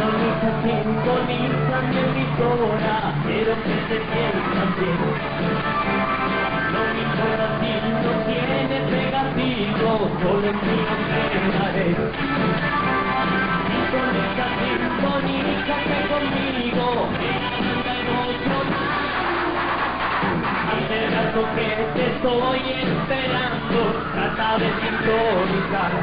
Sintoniza, sintoniza mi emisora, quiero que te sientas bien. No me importa si no tiene pegativo, solo en mi nombre. Sintoniza, sintonízate conmigo, anda en otro lado. Hace rato que te estoy esperando, trata de sintonizar.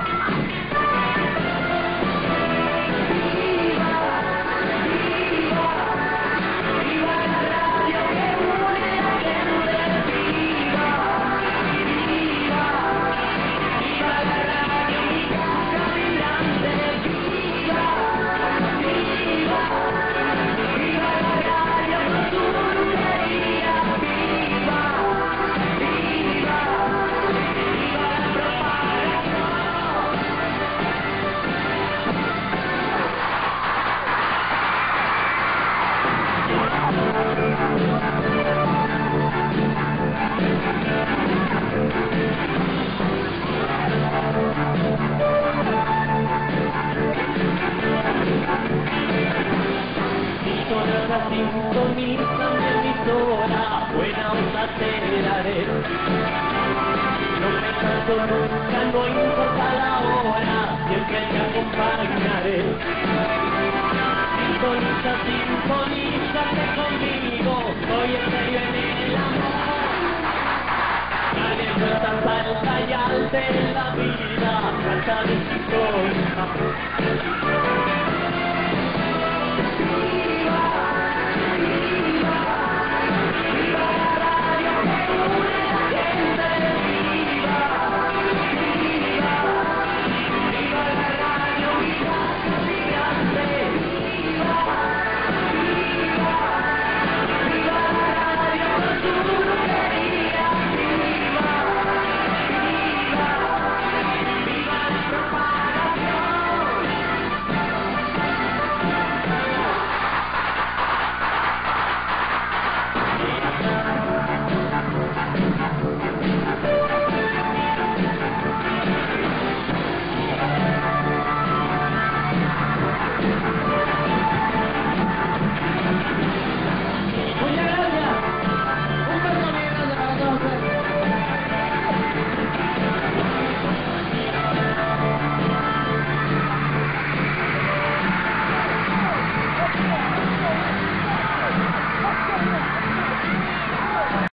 Sintoniza mi emisora, buena onda te daré. No me canso nunca, no importa la hora, siempre te acompañaré. Sintoniza, sintonízate conmigo, soy el serio en el amor. Dale vueltas al callar de la vida, trata de sintonizar.